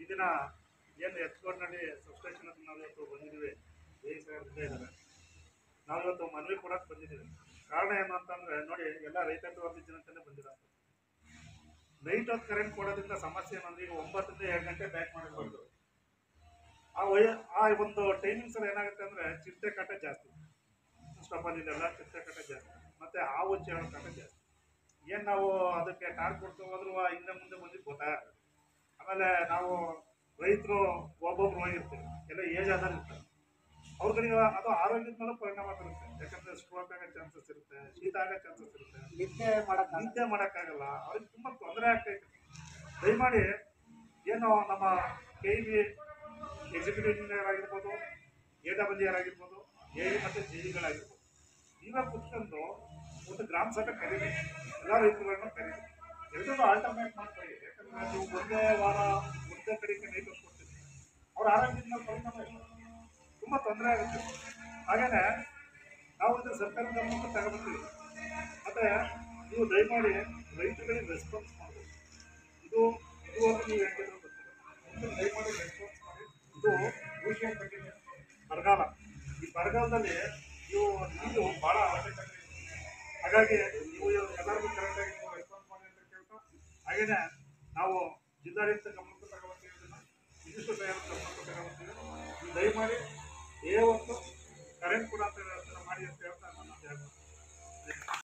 ಈ ದಿನ ಏನು ಎಕ್ಸ್ಪೋರ್ಟ್ನಲ್ಲಿ ಸಬ್ಸ್ಟೇಷನ್ ಅಂತ ನಾವು ಇವತ್ತು ಬಂದಿದ್ದೀವಿ. ಇದ್ದಾರೆ, ನಾವು ಇವತ್ತು ಮನವಿ ಕೊಡಕ್ಕೆ ಬಂದಿದ್ದೀವಿ. ಕಾರಣ ಏನು ಅಂತಂದರೆ ನೋಡಿ, ಎಲ್ಲ ರೈತಾಪಿ ಜನತೆನೇ ಬಂದಿರೋದು. ನೈಟ್ ಹೊತ್ತು ಕರೆಂಟ್ ಕೊಡೋದ್ರಿಂದ ಸಮಸ್ಯೆ ಏನಂದ್ರೆ ಈಗ 9 ರಿಂದ 2 ಗಂಟೆ ಬ್ಯಾಕ್ ಮಾಡಿರ್ಬೋದು. ಆ ಒಂದು ಟೈಮಿಂಗ್ಸಲ್ಲಿ ಏನಾಗುತ್ತೆ ಅಂದರೆ ಚಿರತೆ ಕಾಟ ಜಾಸ್ತಿ, ಸ್ಟಪಲ್ಲಿದೆಲ್ಲ ಚಿರತೆ ಕಾಟ ಜಾಸ್ತಿ, ಮತ್ತು ಹಾವು ಚೇಳು ಕಾಟ ಜಾಸ್ತಿ. ಏನು ನಾವು ಅದಕ್ಕೆ ಟಾರ್ಕ್ ಕೊಡ್ತಾ ಹೋದ್ರೂ ಹಿಂದೆ ಮುಂದೆ ಬಂದಿದ್ದು ಗೊತ್ತಾಗಲ್ಲ. ಆಮೇಲೆ ನಾವು ರೈತರು ಒಬ್ಬೊಬ್ರು ಹೋಗಿರ್ತೀವಿ, ಎಲ್ಲ ಏಜ್ ಆದಲ್ಲಿ ಇರ್ತಾರೆ, ಅವ್ರಿಗೆ ಅದು ಆರೋಗ್ಯದ ಮೇಲೆ ಪರಿಣಾಮ ಬೀರುತ್ತೆ. ಯಾಕಂದರೆ ಸ್ಟ್ರೋಕ್ ಆಗೋ ಚಾನ್ಸಸ್ ಇರುತ್ತೆ, ಶೀತ ಆಗೋ ಚಾನ್ಸಸ್ ಇರುತ್ತೆ, ನಿದ್ದೆ ಮಾಡೋಕ್ಕಾಗಲ್ಲ, ಅವ್ರಿಗೆ ತುಂಬ ತೊಂದರೆ ಆಗ್ತೈತೆ. ದಯಮಾಡಿ ಏನು ನಮ್ಮ KV ಎಕ್ಸಿಕ್ಯೂಟಿವ್ ಇಂಜಿನಿಯರ್ ಆಗಿರ್ಬೋದು, AWR ಆಗಿರ್ಬೋದು, AE ಮತ್ತು JE ನೀವೇ ಕುತ್ಕೊಂಡು ಒಂದು ಗ್ರಾಮ ಸಭೆ ಕರೀರಿ, ಎಲ್ಲ ರೈತರುಗಳನ್ನ ಕರೀರಿ, ಎಲ್ಲರೂ ಆಲ್ಟರ್ನೇಟ್ ಮಾಡ್ಕೊಳ್ಳಿ. ಯಾಕಂದರೆ ನೀವು ಒಂದೇ ವಾರ ಒಂದೇ ಕಡೆಗೆ ನೈಟ್ ಕೊಡ್ತೀವಿ, ಅವ್ರ ಆರೋಗ್ಯದ ಮೇಲೆ ಪರಿಣಾಮ ಇಲ್ಲ, ತುಂಬ ತೊಂದರೆ ಆಗುತ್ತೆ. ಹಾಗೆಯೇ ನಾವು ಇದು ಸರ್ಕಾರದ ಗಮನಕ್ಕೆ ತಗೊಳ್ತೀವಿ. ಮತ್ತು ನೀವು ದಯಮಾಡಿ ರೈತರುಗಳಿಗೆ ರೆಸ್ಪಾನ್ಸ್ ಮಾಡಬೇಕು. ಇದುವರೆಗೂ ನೀವು ಹೇಳಿದ್ರು ಗೊತ್ತಿಲ್ಲ, ದಯಮಾಡಿ ರೆಸ್ಪಾನ್ಸ್ ಮಾಡಿ. ಇದು ಭವಿಷ್ಯ ಕಂಟಿನ್ಯೂ ಬರಗಾಲ, ಈ ಬರಗಾಲದಲ್ಲಿ ನೀರು ಭಾಳ ಅವಶ್ಯಕತೆ ಇದೆ. ಹಾಗಾಗಿ ನೀವು ಎಲ್ಲರಿಗೂ ಕರೆಕ್ಟಾಗಿ ನೀವು ರೆಸ್ಪಾನ್ಸ್ ಮಾಡಿ ಅಂತ ಕೇಳ್ತಾ, ಹಾಗೆಯೇ ನಾವು ಜಿಲ್ಲಾಡಳಿತ ಗಮನಕ್ಕೆ ತಗೊಳ್ತೀವಿ, ಮಿನಿಸ್ಟರ್ ಗಮನಕ್ಕೆ ತಗೊಳ್ತೀವಿ. ನೀವು ದಯಮಾಡಿ ಹೊತ್ತು ಕರೆಂಟ್ ಕೂಡ ಅಂತ ವ್ಯವಸ್ಥೆ ಮಾಡಿ ಅಂತ ಹೇಳ್ತಾ ನನ್ನ